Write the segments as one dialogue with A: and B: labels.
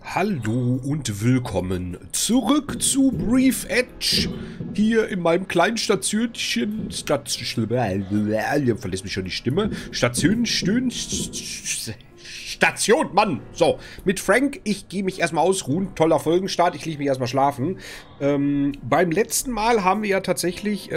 A: Hallo und willkommen zurück zu Brief Edge. Hier in meinem kleinen Stationchen. Verlässt mich schon die Stimme. Station, Mann! So, mit Frank, ich gehe mich erstmal ausruhen. Toller Folgenstart, ich lege mich erstmal schlafen. Beim letzten Mal haben wir ja tatsächlich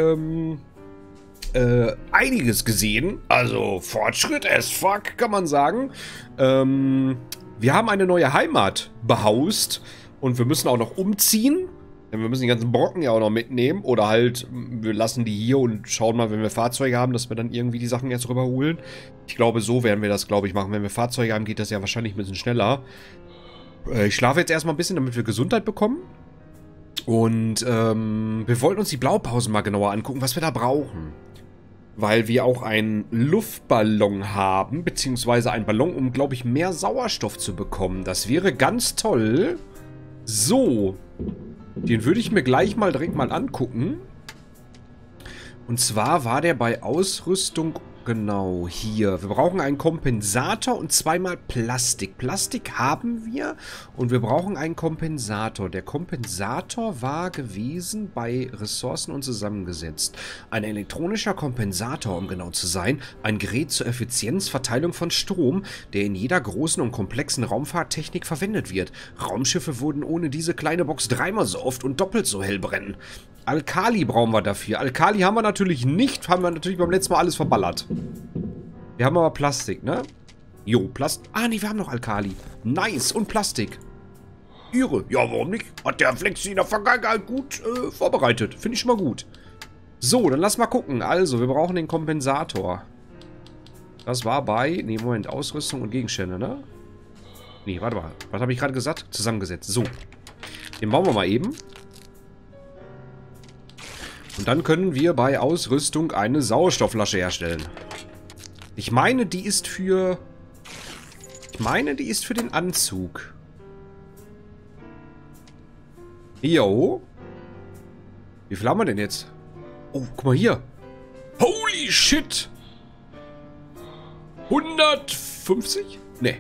A: einiges gesehen. Also Fortschritt as fuck, kann man sagen. Wir haben eine neue Heimat behaust und wir müssen auch noch umziehen. Denn wir müssen die ganzen Brocken ja auch noch mitnehmen. Oder halt, wir lassen die hier und schauen mal, wenn wir Fahrzeuge haben, dass wir dann irgendwie die Sachen jetzt rüberholen. Ich glaube, so werden wir das, glaube ich, machen. Wenn wir Fahrzeuge haben, geht das ja wahrscheinlich ein bisschen schneller. Ich schlafe jetzt erstmal ein bisschen, damit wir Gesundheit bekommen. Und wir wollten uns die Blaupausen mal genauer angucken, was wir da brauchen. Weil wir auch einen Luftballon haben, beziehungsweise einen Ballon, um, glaube ich, mehr Sauerstoff zu bekommen. Das wäre ganz toll. So, den würde ich mir gleich mal direkt mal angucken. Und zwar war der bei Ausrüstung, genau, hier. Wir brauchen einen Kompensator und zweimal Plastik. Plastik haben wir und wir brauchen einen Kompensator. Der Kompensator war gewesen bei Ressourcen und zusammengesetzt. Ein elektronischer Kompensator, um genau zu sein. Ein Gerät zur Effizienzverteilung von Strom, der in jeder großen und komplexen Raumfahrttechnik verwendet wird. Raumschiffe würden ohne diese kleine Box dreimal so oft und doppelt so hell brennen. Alkali brauchen wir dafür. Alkali haben wir natürlich nicht. Haben wir natürlich beim letzten Mal alles verballert. Wir haben aber Plastik, ne? Jo, Plastik. Ah, nee, wir haben noch Alkali. Nice. Und Plastik. Irre. Ja, warum nicht? Hat der Flexi in der Vergangenheit gut vorbereitet. Finde ich schon mal gut. So, dann lass mal gucken. Also, wir brauchen den Kompensator. Das war bei... Nee, Moment. Ausrüstung und Gegenstände, ne? Nee, warte mal. Was habe ich gerade gesagt? Zusammengesetzt. So. Den bauen wir mal eben. Und dann können wir bei Ausrüstung eine Sauerstoffflasche herstellen. Ich meine, die ist für... den Anzug. Jo. Wie viel haben wir denn jetzt? Oh, guck mal hier. Holy shit. 150? Ne.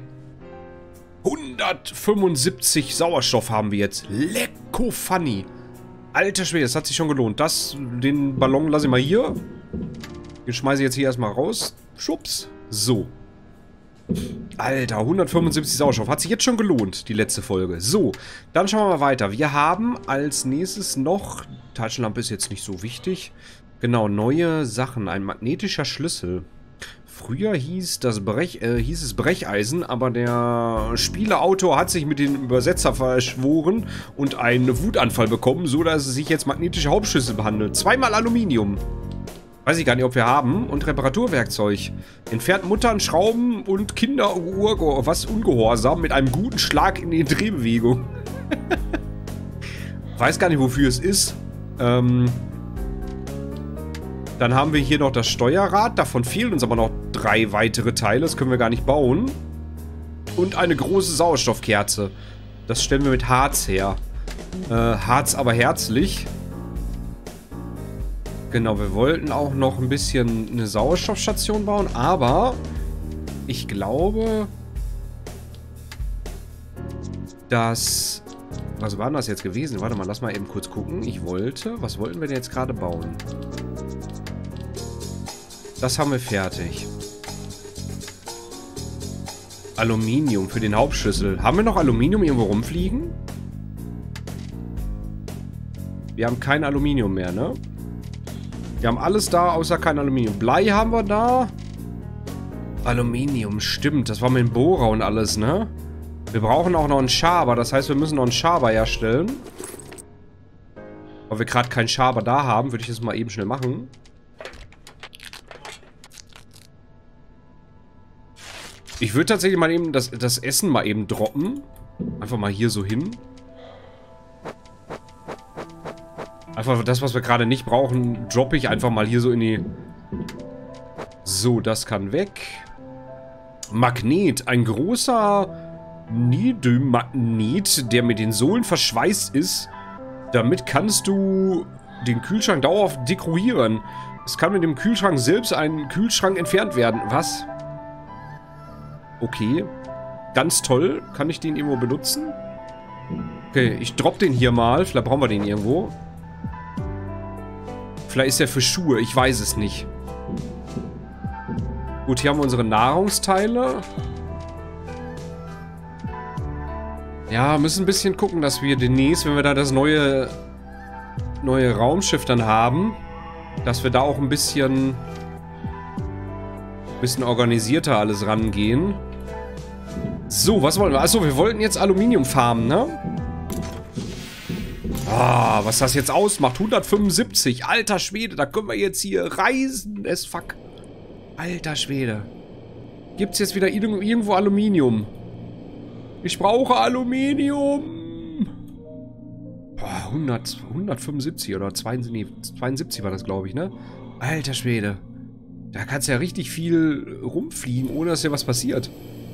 A: 175 Sauerstoff haben wir jetzt. Lecko funny. Alter Schwede, das hat sich schon gelohnt. Den Ballon lasse ich mal hier. Den schmeiße ich jetzt hier erstmal raus. Schubs. So. Alter, 175 Sauerstoff. Hat sich jetzt schon gelohnt, die letzte Folge. So, dann schauen wir mal weiter. Wir haben als nächstes noch... Taschenlampe ist jetzt nicht so wichtig. Genau, neue Sachen. Ein magnetischer Schlüssel. Früher hieß es Brecheisen, aber der Spieleautor hat sich mit dem Übersetzer verschworen und einen Wutanfall bekommen, so dass es sich jetzt magnetische Hauptschlüssel behandelt. Zweimal Aluminium. Weiß ich gar nicht, ob wir haben. Und Reparaturwerkzeug. Entfernt Muttern, Schrauben und Kinder ungehorsam mit einem guten Schlag in die Drehbewegung. Weiß gar nicht, wofür es ist. Dann haben wir hier noch das Steuerrad. Davon fehlen uns aber noch 3 weitere Teile. Das können wir gar nicht bauen. Und eine große Sauerstoffkerze. Das stellen wir mit Harz her. Harz aber herzlich. Genau, wir wollten auch noch ein bisschen eine Sauerstoffstation bauen. Aber ich glaube, dass... Was war denn das jetzt gewesen? Warte mal, lass mal eben kurz gucken. Was wollten wir denn jetzt gerade bauen? Das haben wir fertig. Aluminium für den Hauptschlüssel. Haben wir noch Aluminium irgendwo rumfliegen? Wir haben kein Aluminium mehr, ne? Wir haben alles da, außer kein Aluminium. Blei haben wir da. Aluminium, stimmt. Das war mit dem Bohrer und alles, ne? Wir brauchen auch noch einen Schaber. Das heißt, wir müssen noch einen Schaber herstellen. Weil wir gerade keinen Schaber da haben, würde ich das mal eben schnell machen. Ich würde tatsächlich mal eben das Essen mal eben droppen. Einfach mal hier so hin. Einfach das, was wir gerade nicht brauchen, droppe ich einfach mal hier so in die... So, das kann weg. Magnet. Ein großer Niedemagnet, der mit den Sohlen verschweißt ist. Damit kannst du den Kühlschrank dauerhaft dekorieren. Es kann mit dem Kühlschrank selbst ein Kühlschrank entfernt werden. Was? Okay. Ganz toll. Kann ich den irgendwo benutzen? Okay, ich droppe den hier mal. Vielleicht brauchen wir den irgendwo. Vielleicht ist der für Schuhe. Ich weiß es nicht. Gut, hier haben wir unsere Nahrungsteile. Ja, müssen ein bisschen gucken, dass wir demnächst, wenn wir da das neue Raumschiff dann haben, dass wir da auch ein bisschen organisierter alles rangehen. So, was wollen wir? Achso, wir wollten jetzt Aluminium farmen, ne? Ah, was das jetzt ausmacht. 175. Alter Schwede, da können wir jetzt hier reisen. Es fuck. Alter Schwede. Gibt's jetzt wieder irgendwo Aluminium? Ich brauche Aluminium. Boah, 175 oder 72 war das, glaube ich, ne? Alter Schwede. Da kannst du ja richtig viel rumfliegen, ohne dass dir was passiert.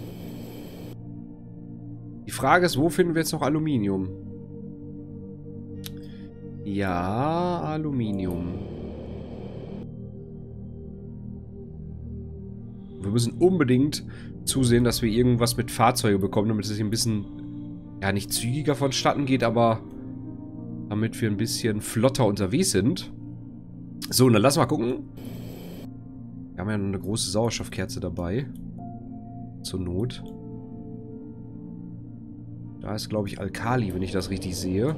A: Die Frage ist, wo finden wir jetzt noch Aluminium? Ja, Aluminium. Wir müssen unbedingt zusehen, dass wir irgendwas mit Fahrzeugen bekommen, damit es ein bisschen, ja, nicht zügiger vonstatten geht, aber damit wir ein bisschen flotter unterwegs sind. So, dann lass mal gucken. Wir haben ja noch eine große Sauerstoffkerze dabei. Zur Not. Da ist, glaube ich, Alkali, wenn ich das richtig sehe.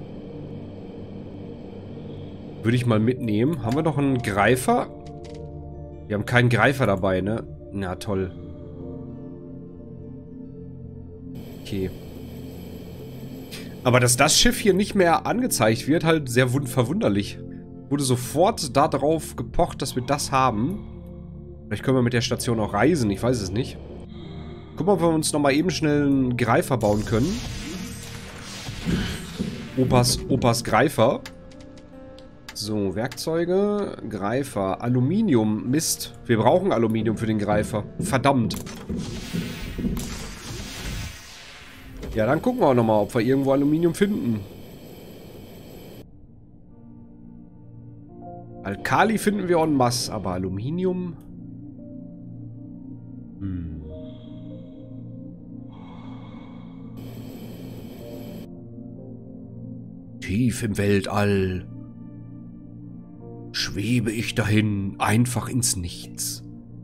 A: Würde ich mal mitnehmen. Haben wir noch einen Greifer? Wir haben keinen Greifer dabei, ne? Na, toll. Okay. Aber dass das Schiff hier nicht mehr angezeigt wird, halt sehr verwunderlich. Wurde sofort darauf gepocht, dass wir das haben. Vielleicht können wir mit der Station auch reisen, ich weiß es nicht. Gucken wir, ob wir uns nochmal eben schnell einen Greifer bauen können. Opas Greifer. So, Werkzeuge, Greifer, Aluminium, Mist. Wir brauchen Aluminium für den Greifer. Verdammt. Ja, dann gucken wir auch nochmal, ob wir irgendwo Aluminium finden. Alkali finden wir en masse, aber Aluminium... Tief im Weltall schwebe ich dahin, einfach ins Nichts.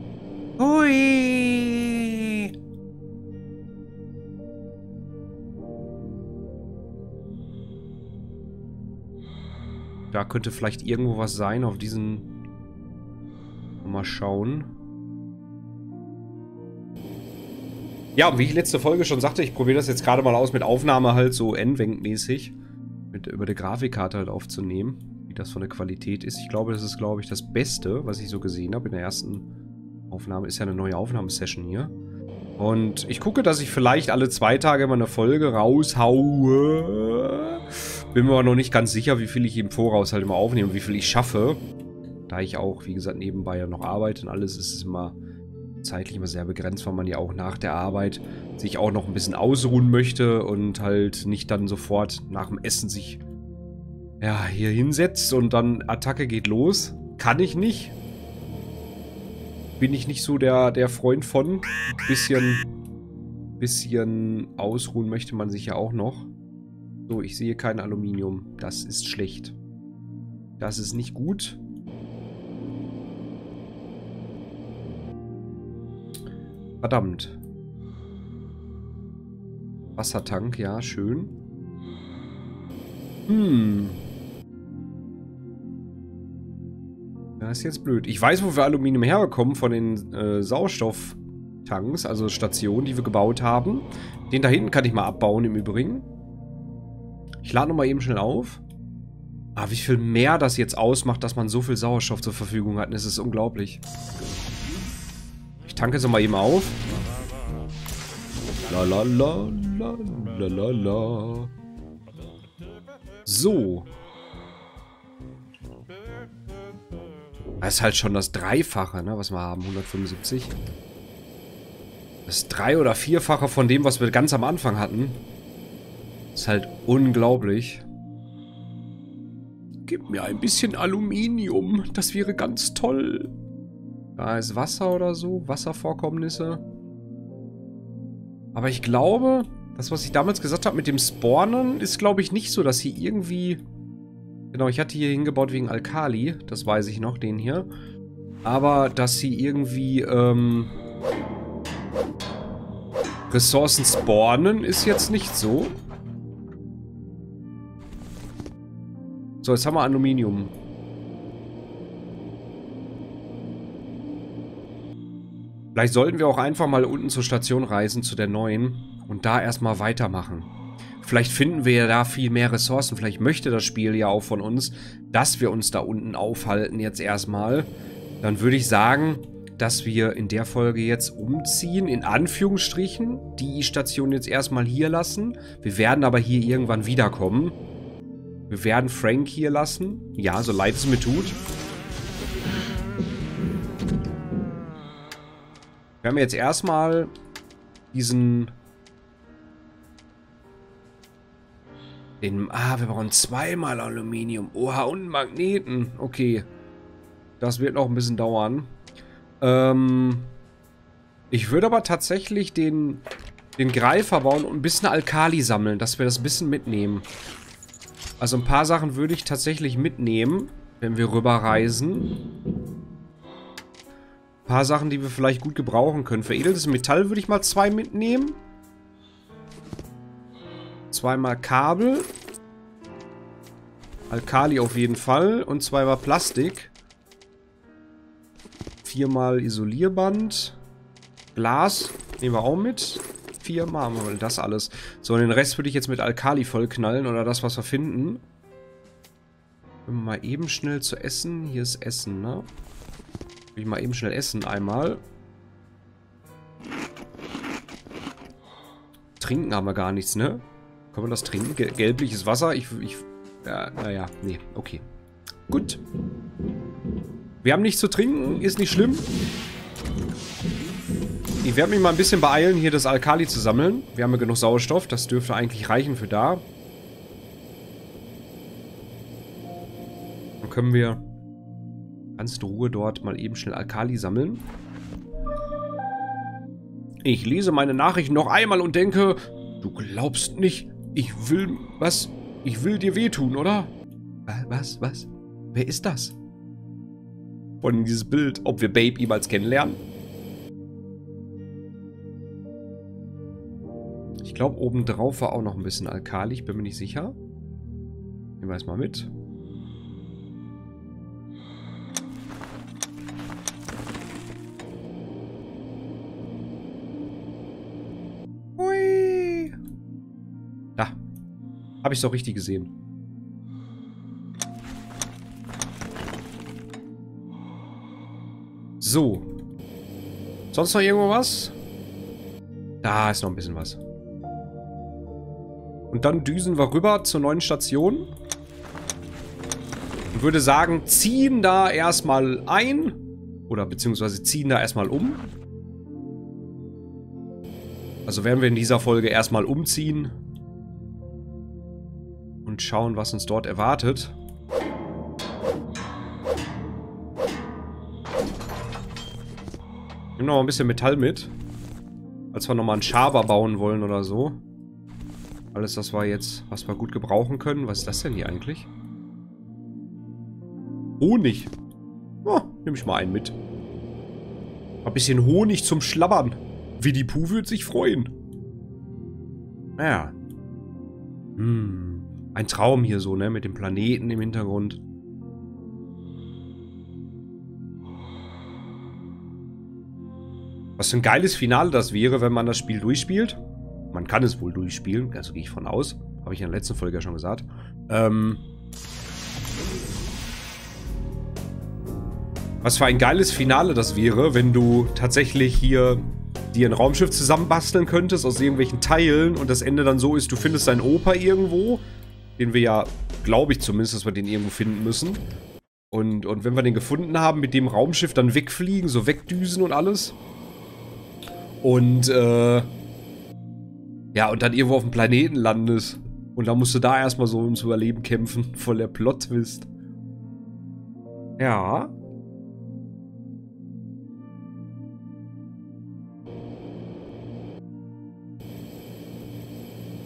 A: Hui! Da könnte vielleicht irgendwo was sein auf diesen... Mal schauen. Ja, und wie ich letzte Folge schon sagte, ich probiere das jetzt gerade mal aus mit Aufnahme halt so N-Wenk-mäßig. Über die Grafikkarte halt aufzunehmen. Wie das von der Qualität ist. Ich glaube, das ist, glaube ich, das Beste, was ich so gesehen habe in der ersten Aufnahme. Ist ja eine neue Aufnahmesession hier. Und ich gucke, dass ich vielleicht alle 2 Tage mal eine Folge raushaue. Bin mir aber noch nicht ganz sicher, wie viel ich im Voraus halt immer aufnehme und wie viel ich schaffe. Da ich auch, wie gesagt, nebenbei ja noch arbeite und alles ist es immer zeitlich immer sehr begrenzt, weil man ja auch nach der Arbeit sich auch noch ein bisschen ausruhen möchte und halt nicht dann sofort nach dem Essen sich ja hier hinsetzt und dann Attacke geht los. Kann ich nicht. Bin ich nicht so der Freund von. Bisschen ausruhen möchte man sich ja auch noch. So, ich sehe kein Aluminium. Das ist schlecht. Das ist nicht gut. Verdammt. Wassertank, ja, schön. Das ist jetzt blöd. Ich weiß, wo wir Aluminium herbekommen von den Sauerstofftanks, also Stationen, die wir gebaut haben. Den da hinten kann ich mal abbauen im Übrigen. Ich lade nochmal eben schnell auf. Ah, wie viel mehr das jetzt ausmacht, dass man so viel Sauerstoff zur Verfügung hat. Das ist unglaublich. Ich tanke jetzt nochmal eben auf. Lalalala. So. Das ist halt schon das Dreifache, ne, was wir haben. 175. Das 3- oder 4-fache von dem, was wir ganz am Anfang hatten. Ist halt unglaublich. Gib mir ein bisschen Aluminium. Das wäre ganz toll. Da ist Wasser oder so. Wasservorkommnisse. Aber ich glaube, Das, was ich damals gesagt habe mit dem Spawnen, ist, glaube ich, nicht so, dass hier irgendwie... Genau, ich hatte hier hingebaut wegen Alkali. Das weiß ich noch, den hier. Aber, dass sie irgendwie, Ressourcen spawnen, ist jetzt nicht so. So, jetzt haben wir Aluminium. Vielleicht sollten wir auch einfach mal unten zur Station reisen, zu der neuen. Und da erstmal weitermachen. Vielleicht finden wir ja da viel mehr Ressourcen. Vielleicht möchte das Spiel ja auch von uns, dass wir uns da unten aufhalten jetzt erstmal. Dann würde ich sagen, dass wir in der Folge jetzt umziehen, in Anführungsstrichen, die Station jetzt erstmal hier lassen. Wir werden aber hier irgendwann wiederkommen. Wir werden Frank hier lassen. Ja, so leid es mir tut. Wir haben jetzt erstmal diesen... wir brauchen zweimal Aluminium. Oha, und Magneten. Okay. Das wird noch ein bisschen dauern. Ich würde aber tatsächlich den Greifer bauen und ein bisschen Alkali sammeln, dass wir das ein bisschen mitnehmen. Also ein paar Sachen würde ich tatsächlich mitnehmen, wenn wir rüberreisen. Ein paar Sachen, die wir vielleicht gut gebrauchen können. Veredeltes Metall würde ich mal 2 mitnehmen. 2-mal Kabel. Alkali auf jeden Fall. Und 2-mal Plastik. 4-mal Isolierband. Glas nehmen wir auch mit. 4-mal haben wir das alles. So, und den Rest würde ich jetzt mit Alkali vollknallen. Oder das, was wir finden. Wenn wir mal eben schnell zu essen. Hier ist Essen, ne? Will ich mal eben schnell essen einmal. Trinken haben wir gar nichts, ne? Können wir das trinken? Gelbliches Wasser? Ja, naja, nee, okay. Gut. Wir haben nichts zu trinken, ist nicht schlimm. Ich werde mich mal ein bisschen beeilen, hier das Alkali zu sammeln. Wir haben ja genug Sauerstoff, das dürfte eigentlich reichen für da. Dann können wir ganz in Ruhe dort mal eben schnell Alkali sammeln. Ich lese meine Nachrichten noch einmal und denke, du glaubst nicht, ich will was? Ich will dir wehtun, oder? Was? Wer ist das? Von dieses Bild, ob wir Babe jemals kennenlernen? Ich glaube, obendrauf war auch noch ein bisschen Alkali, ich bin mir nicht sicher. Nehmen wir es mal mit. Hui. Da. Habe ich es doch richtig gesehen. So. Sonst noch irgendwo was? Da ist noch ein bisschen was. Und dann düsen wir rüber zur neuen Station. Und würde sagen, ziehen da erstmal ein. Oder beziehungsweise ziehen da erstmal um. Also werden wir in dieser Folge erstmal umziehen. Und schauen, was uns dort erwartet. Ich nehme noch ein bisschen Metall mit. Als wir nochmal einen Schaber bauen wollen oder so. Alles, das war jetzt, was wir gut gebrauchen können. Was ist das denn hier eigentlich? Honig. Oh, nehme ich mal einen mit. Ein bisschen Honig zum Schlabbern. Winnie Pooh würde sich freuen. Naja. Ein Traum hier so, ne? Mit dem Planeten im Hintergrund. Was für ein geiles Finale das wäre, wenn man das Spiel durchspielt. Man kann es wohl durchspielen, also gehe ich von aus. Habe ich in der letzten Folge ja schon gesagt. Was für ein geiles Finale das wäre, wenn du tatsächlich hier dir ein Raumschiff zusammenbasteln könntest aus irgendwelchen Teilen und das Ende dann so ist, du findest deinen Opa irgendwo, den wir ja, glaube ich zumindest, dass wir den irgendwo finden müssen. Und wenn wir den gefunden haben, mit dem Raumschiff dann wegfliegen, so wegdüsen und alles. Und, ja, und dann irgendwo auf dem Planeten landest. Und dann musst du da erstmal so ums Überleben kämpfen. Voll der Plot-Twist. Ja.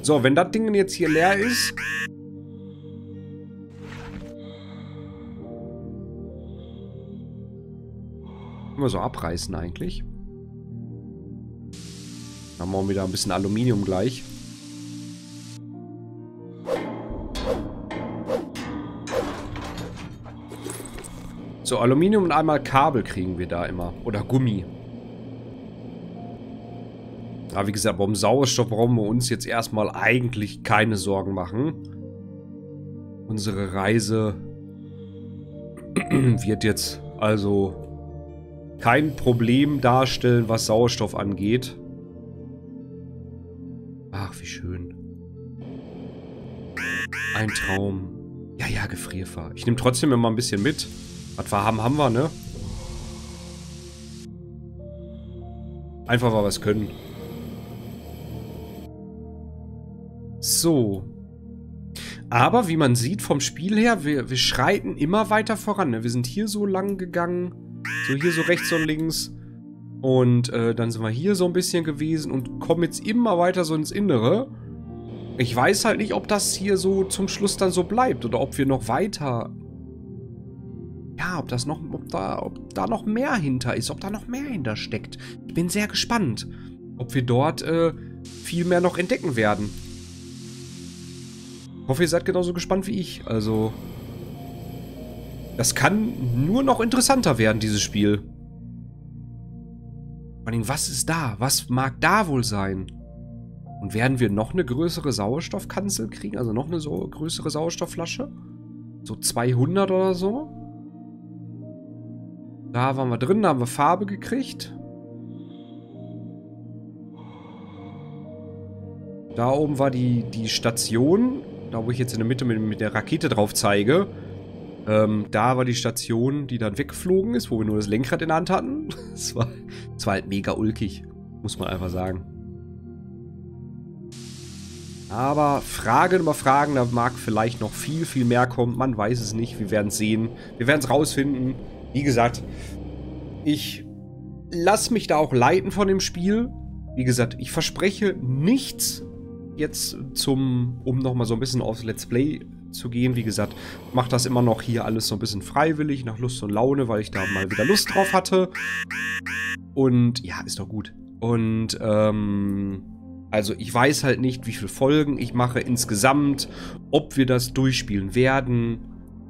A: So, wenn das Ding jetzt hier leer ist... Können wir so abreißen eigentlich. Dann machen wir wieder ein bisschen Aluminium gleich. So, Aluminium und einmal Kabel kriegen wir da immer. Oder Gummi. Aber wie gesagt, beim Sauerstoff brauchen wir uns jetzt erstmal eigentlich keine Sorgen machen. Unsere Reise wird jetzt also kein Problem darstellen, was Sauerstoff angeht. Ach, wie schön. Ein Traum. Ja, ja, Gefrierfahr. Ich nehme trotzdem immer ein bisschen mit. Was wir haben, haben wir, ne? Einfach, weil wir es können. So. Aber wie man sieht vom Spiel her, wir schreiten immer weiter voran. Ne? Wir sind hier so lang gegangen. So hier so rechts und links. Und dann sind wir hier so ein bisschen gewesen und kommen jetzt immer weiter so ins Innere. Ich weiß halt nicht, ob das hier so zum Schluss dann so bleibt. Oder ob wir noch weiter... Ja, ob da noch mehr hinter ist. Ob da noch mehr hinter steckt. Ich bin sehr gespannt. Ob wir dort viel mehr noch entdecken werden. Ich hoffe, ihr seid genauso gespannt wie ich. Also, das kann nur noch interessanter werden, dieses Spiel. Vor allem, was ist da? Was mag da wohl sein? Und werden wir noch eine größere Sauerstoffkanzel kriegen? Also noch eine so größere Sauerstoffflasche? So 200 oder so? Da waren wir drin, da haben wir Farbe gekriegt. Da oben war die Station. Da, wo ich jetzt in der Mitte mit der Rakete drauf zeige. Da war die Station, die dann weggeflogen ist, wo wir nur das Lenkrad in der Hand hatten. Es war halt mega ulkig, muss man einfach sagen. Aber Fragen über Fragen, da mag vielleicht noch viel, viel mehr kommen. Man weiß es nicht, wir werden es sehen. Wir werden es rausfinden. Wie gesagt, ich lasse mich da auch leiten von dem Spiel. Wie gesagt, ich verspreche nichts jetzt um nochmal so ein bisschen aufs Let's Play zu gehen. Wie gesagt, ich mache das immer noch hier alles so ein bisschen freiwillig, nach Lust und Laune, weil ich da mal wieder Lust drauf hatte. Und ja, ist doch gut. Und also ich weiß halt nicht, wie viele Folgen ich mache insgesamt, ob wir das durchspielen werden.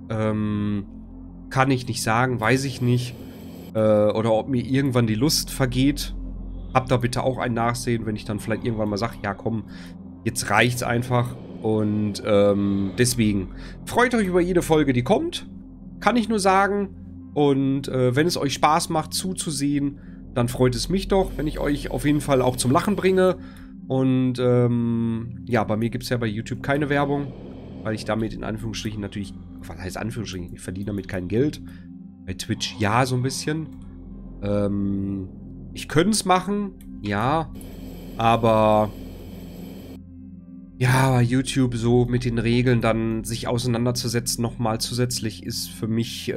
A: Kann ich nicht sagen, weiß ich nicht. Oder ob mir irgendwann die Lust vergeht. Habt da bitte auch ein Nachsehen, wenn ich dann vielleicht irgendwann mal sage, ja komm, jetzt reicht's einfach. Und deswegen, freut euch über jede Folge, die kommt. Kann ich nur sagen. Und wenn es euch Spaß macht zuzusehen, dann freut es mich doch, wenn ich euch auf jeden Fall auch zum Lachen bringe. Und ja, bei mir gibt es ja bei YouTube keine Werbung, weil ich damit in Anführungsstrichen natürlich, was heißt Anführungsstrichen, ich verdiene damit kein Geld. Bei Twitch ja, so ein bisschen. Ich könnte es machen, ja, aber ja, bei YouTube so mit den Regeln dann sich auseinanderzusetzen, nochmal zusätzlich, ist für mich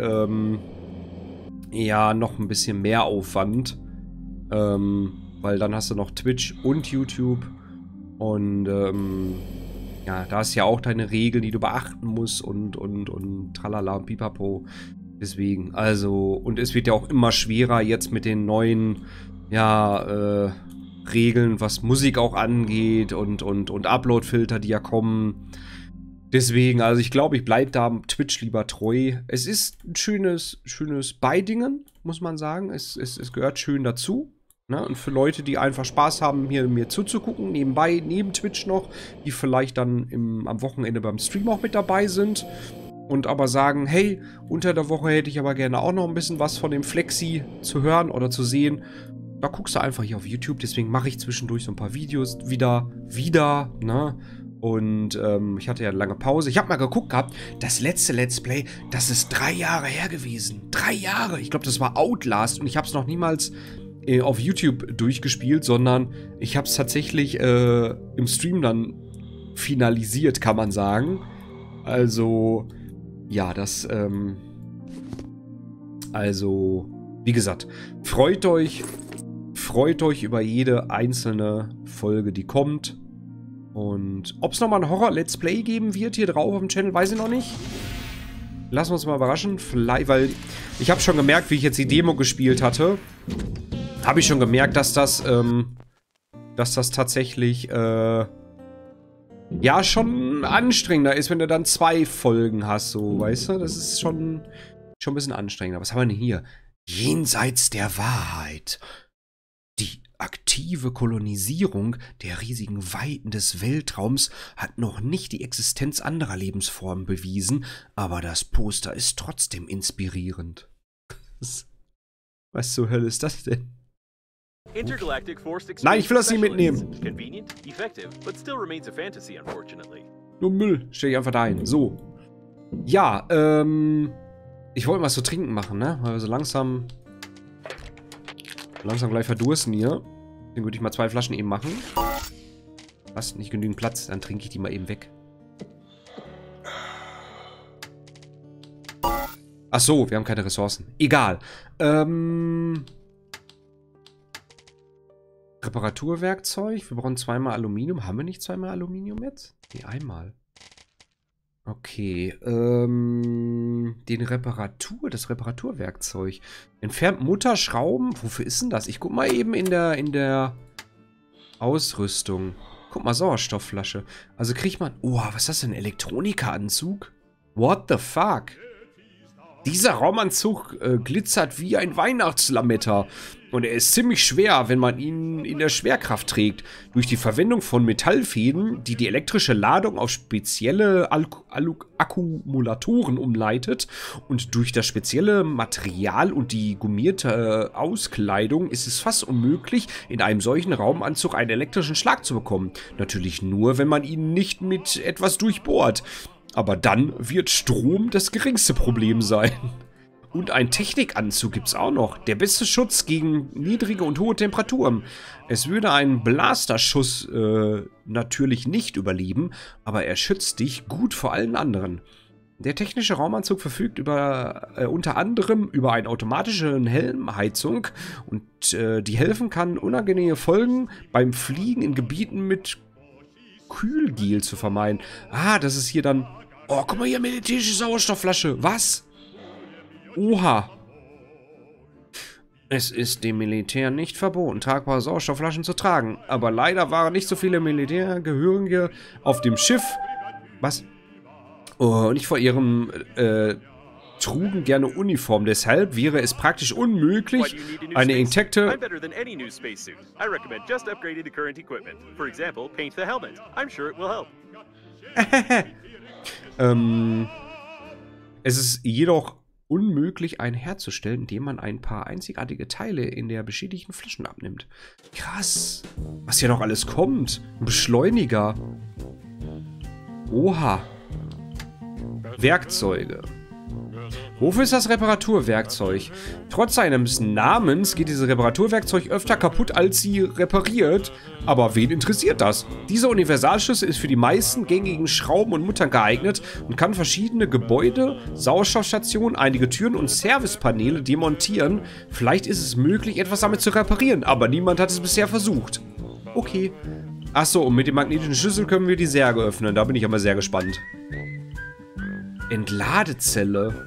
A: ja noch ein bisschen mehr Aufwand. Weil dann hast du noch Twitch und YouTube. Und ja, da ist ja auch deine Regeln, die du beachten musst und tralala und pipapo. Deswegen, also, und es wird ja auch immer schwerer jetzt mit den neuen, ja, Regeln, was Musik auch angeht und Upload-Filter, die ja kommen. Deswegen, also ich glaube, ich bleibe da Twitch lieber treu. Es ist ein schönes Beidingen, muss man sagen. Es gehört schön dazu. Ne? Und für Leute, die einfach Spaß haben, hier mir zuzugucken, nebenbei, neben Twitch noch, die vielleicht dann am Wochenende beim Stream auch mit dabei sind und aber sagen, hey, unter der Woche hätte ich aber gerne auch noch ein bisschen was von dem Flexi zu hören oder zu sehen. Da guckst du einfach hier auf YouTube, deswegen mache ich zwischendurch so ein paar Videos wieder, ne? Und ich hatte ja eine lange Pause. Ich habe mal geguckt gehabt, das letzte Let's Play, das ist 3 Jahre her gewesen. 3 Jahre! Ich glaube, das war Outlast und ich habe es noch niemals auf YouTube durchgespielt, sondern ich habe es tatsächlich im Stream dann finalisiert, kann man sagen. Also, ja, das, also, wie gesagt, freut euch über jede einzelne Folge, die kommt. Und ob es nochmal ein Horror-Let's Play geben wird hier drauf auf dem Channel, weiß ich noch nicht. Lassen wir uns mal überraschen. Vielleicht, weil ich habe schon gemerkt, wie ich jetzt die Demo gespielt hatte, habe ich schon gemerkt, dass das tatsächlich, ja, schon anstrengender ist, wenn du dann 2 Folgen hast, so, weißt du? Das ist schon ein bisschen anstrengender. Was haben wir denn hier? Jenseits der Wahrheit. Die aktive Kolonisierung der riesigen Weiten des Weltraums hat noch nicht die Existenz anderer Lebensformen bewiesen, aber das Poster ist trotzdem inspirierend. Was zur Hölle ist das denn? Nein, ich will das nicht mitnehmen. Nur Müll, stell ich einfach dahin. So. Ja, ich wollte was zu trinken machen, ne? Weil wir so langsam gleich verdursten hier. Dann würde ich mal 2 Flaschen eben machen. Was? Nicht genügend Platz? Dann trinke ich die mal eben weg. Ach so, wir haben keine Ressourcen. Egal. Reparaturwerkzeug. Wir brauchen 2-mal Aluminium. Haben wir nicht 2-mal Aluminium jetzt? Nee, einmal. Okay, das Reparaturwerkzeug. Entfernt Mutterschrauben. Wofür ist denn das? Ich guck mal eben in der Ausrüstung. Guck mal, Sauerstoffflasche. Also kriegt man... Oh, was ist das denn? Elektronika-Anzug? What the fuck? Dieser Raumanzug glitzert wie ein Weihnachtslametta. Und er ist ziemlich schwer, wenn man ihn in der Schwerkraft trägt. Durch die Verwendung von Metallfäden, die die elektrische Ladung auf spezielle Akkumulatoren umleitet. Und durch das spezielle Material und die gummierte Auskleidung ist es fast unmöglich, in einem solchen Raumanzug einen elektrischen Schlag zu bekommen. Natürlich nur, wenn man ihn nicht mit etwas durchbohrt. Aber dann wird Strom das geringste Problem sein. Und ein Technikanzug gibt es auch noch. Der beste Schutz gegen niedrige und hohe Temperaturen. Es würde einen Blasterschuss natürlich nicht überleben, aber er schützt dich gut vor allen anderen. Der technische Raumanzug verfügt unter anderem über eine automatische Helmheizung und die helfen kann, unangenehme Folgen beim Fliegen in Gebieten mit Kühlgel zu vermeiden. Ah, das ist hier dann... Oh, guck mal hier, militärische Sauerstoffflasche. Was? Oha. Es ist dem Militär nicht verboten, tragbare Sauerstoffflaschen zu tragen. Aber leider waren nicht so viele Militärgehörige auf dem Schiff. Was? Oh, nicht vor ihrem trugen gerne Uniform. Deshalb wäre es praktisch unmöglich, eine intakte... Es ist jedoch unmöglich, einen herzustellen, indem man ein paar einzigartige Teile in der beschädigten Flaschen abnimmt. Krass. Was hier noch alles kommt. Ein Beschleuniger. Oha. Werkzeuge. Wofür ist das Reparaturwerkzeug? Trotz seines Namens geht dieses Reparaturwerkzeug öfter kaputt, als sie repariert. Aber wen interessiert das? Dieser Universalschlüssel ist für die meisten gängigen Schrauben und Muttern geeignet und kann verschiedene Gebäude, Sauerstoffstationen, einige Türen und Servicepaneele demontieren. Vielleicht ist es möglich, etwas damit zu reparieren, aber niemand hat es bisher versucht. Okay. Achso, und mit dem magnetischen Schlüssel können wir die Särge öffnen. Da bin ich aber sehr gespannt. Entladezelle.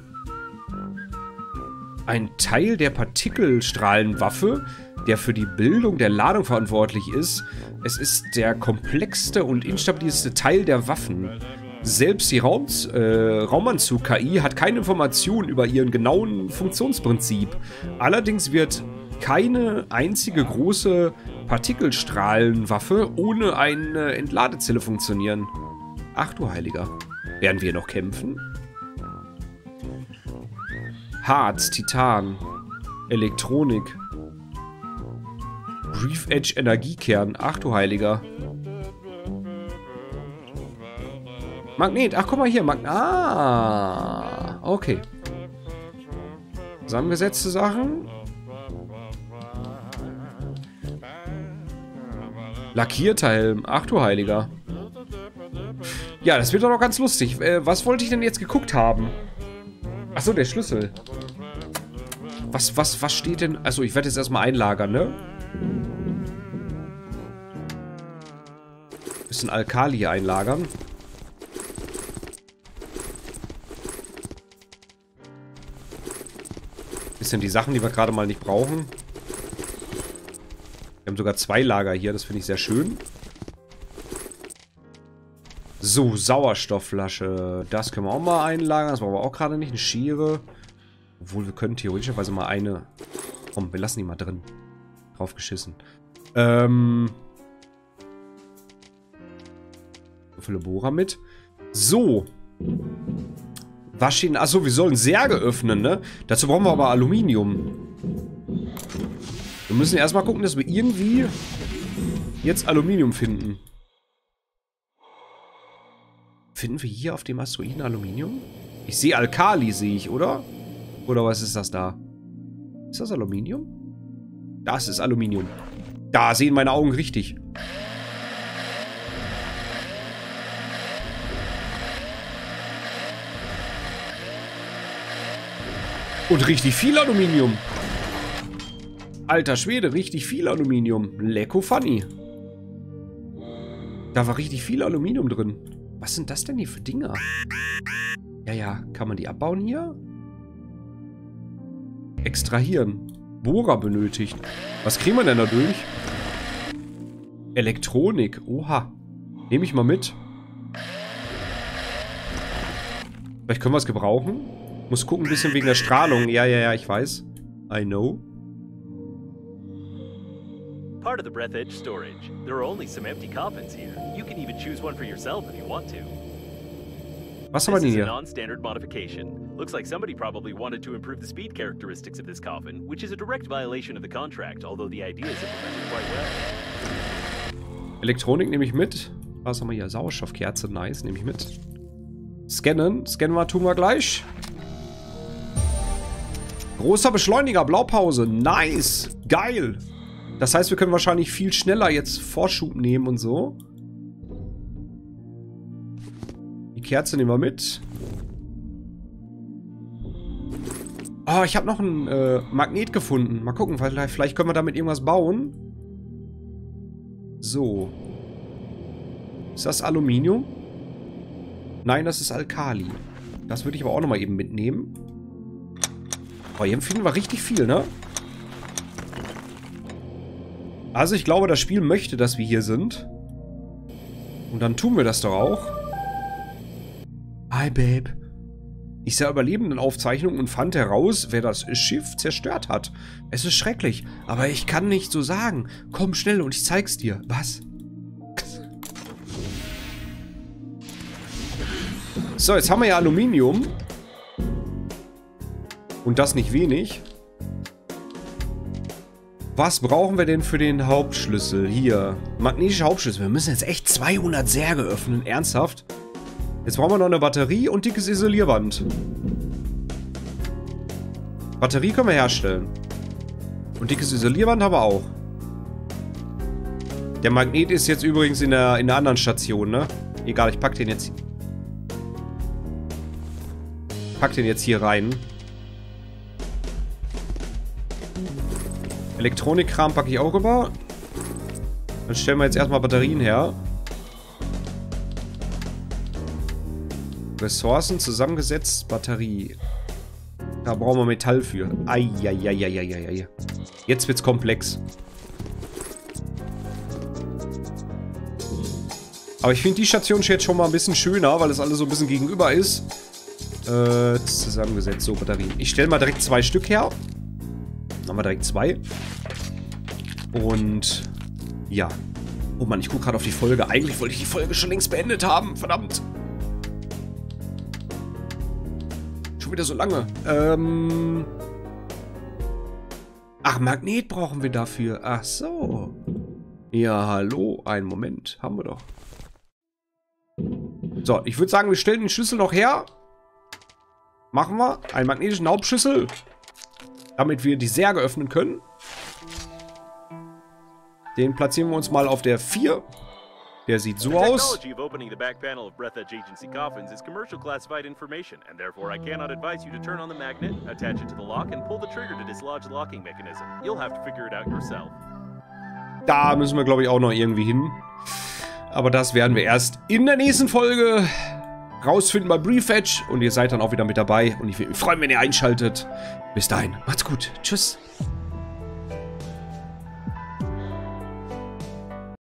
A: Ein Teil der Partikelstrahlenwaffe, der für die Bildung der Ladung verantwortlich ist. Es ist der komplexste und instabilste Teil der Waffen. Selbst die Raumanzug-KI hat keine Informationen über ihren genauen Funktionsprinzip. Allerdings wird keine einzige große Partikelstrahlenwaffe ohne eine Entladezelle funktionieren. Ach du Heiliger. Werden wir noch kämpfen? Harz, Titan, Elektronik, Reef Edge Energiekern. Ach du Heiliger. Magnet. Ach, guck mal hier. Ah, okay. Zusammengesetzte Sachen. Lackierter Helm. Ach du Heiliger. Ja, das wird doch noch ganz lustig. Was wollte ich denn jetzt geguckt haben? Achso, der Schlüssel. Was steht denn? Achso, ich werde jetzt erstmal einlagern, ne? Bisschen Alkali einlagern. Bisschen die Sachen, die wir gerade mal nicht brauchen. Wir haben sogar 2 Lager hier, das finde ich sehr schön. So, Sauerstoffflasche. Das können wir auch mal einlagern. Das brauchen wir auch gerade nicht. Eine Schere. Obwohl, wir können theoretischerweise mal eine... Komm, wir lassen die mal drin. Drauf geschissen. So viele Bohrer mit. So. Waschmaschinen. Achso, wir sollen Särge öffnen, ne? Dazu brauchen wir aber Aluminium. Wir müssen erstmal gucken, dass wir irgendwie jetzt Aluminium finden. Finden wir hier auf dem Asteroiden Aluminium? Ich sehe Alkali, sehe ich, oder? Oder was ist das da? Ist das Aluminium? Das ist Aluminium. Da sehen meine Augen richtig. Und richtig viel Aluminium. Alter Schwede, richtig viel Aluminium. Lecko funny. Da war richtig viel Aluminium drin. Was sind das denn hier für Dinger? Ja, ja. Kann man die abbauen hier? Extrahieren. Bohrer benötigt. Was kriegen wir denn dadurch? Elektronik. Oha. Nehme ich mal mit. Vielleicht können wir es gebrauchen. Muss gucken, ein bisschen wegen der Strahlung. Ja, ja, ja, ich weiß. I know.
B: Part of the Breath Edge storage. There are only some empty coffins here. You can even choose one for yourself if you want to.
A: Was haben wir denn
B: This is a
A: hier?
B: non-standard modification. Looks like somebody probably wanted to improve the speed characteristics of this coffin, which is a direct violation of the contract, although the idea is implemented quite well.
A: Elektronik nehme ich mit. Was haben wir hier? Sauerstoffkerze, nice, nehme ich mit. Scannen. Scannen wir, tun wir gleich. Großer Beschleuniger, Blaupause. Nice. Geil. Das heißt, wir können wahrscheinlich viel schneller jetzt Vorschub nehmen und so. Die Kerze nehmen wir mit. Oh, ich habe noch ein Magnet gefunden. Mal gucken, vielleicht können wir damit irgendwas bauen. So. Ist das Aluminium? Nein, das ist Alkali. Das würde ich aber auch nochmal eben mitnehmen. Oh, hier finden wir richtig viel, ne? Also ich glaube, das Spiel möchte, dass wir hier sind. Und dann tun wir das doch auch. Hi, Babe. Ich sah Überlebendenaufzeichnungen und fand heraus, wer das Schiff zerstört hat. Es ist schrecklich, aber ich kann nicht so sagen. Komm schnell und ich zeig's dir. Was? So, jetzt haben wir ja Aluminium. Und das nicht wenig. Was brauchen wir denn für den Hauptschlüssel? Hier. Magnetische Hauptschlüssel. Wir müssen jetzt echt 200 Särge öffnen. Ernsthaft? Jetzt brauchen wir noch eine Batterie und dickes Isolierband. Batterie können wir herstellen. Und dickes Isolierband haben wir auch. Der Magnet ist jetzt übrigens in der anderen Station, ne? Egal, ich pack den jetzt hier rein. Elektronikkram packe ich auch rüber. Dann stellen wir jetzt erstmal Batterien her. Ressourcen zusammengesetzt, Batterie. Da brauchen wir Metall für. Eieieiei. Jetzt wird's komplex. Aber ich finde die Station jetzt schon mal ein bisschen schöner, weil es alles so ein bisschen gegenüber ist. Zusammengesetzt, so Batterien. Ich stelle mal direkt 2 Stück her. Dann haben wir direkt 2. Und ja. Oh Mann, ich gucke gerade auf die Folge. Eigentlich wollte ich die Folge schon längst beendet haben. Verdammt. Schon wieder so lange. Ach, Magnet brauchen wir dafür. Ach so. Ja, hallo. Einen Moment. Haben wir doch. So, ich würde sagen, wir stellen den Schlüssel noch her. Machen wir. Einen magnetischen Hauptschlüssel. Damit wir die Särge öffnen können. Den platzieren wir uns mal auf der 4. Der sieht so aus.
B: The technology of opening the back panel of Breath Edge Agency coffins is commercial classified information, and therefore I cannot advise you to turn on the magnet, attach it to the lock, and pull the trigger to dislodge the locking mechanism. You'll have to figure it out yourself.
A: Da müssen wir, glaube ich, auch noch irgendwie hin. Aber das werden wir erst in der nächsten Folge rausfinden bei Briefetch. Und ihr seid dann auch wieder mit dabei. Und ich würde mich freuen, wenn ihr einschaltet. Bis dahin, macht's gut. Tschüss.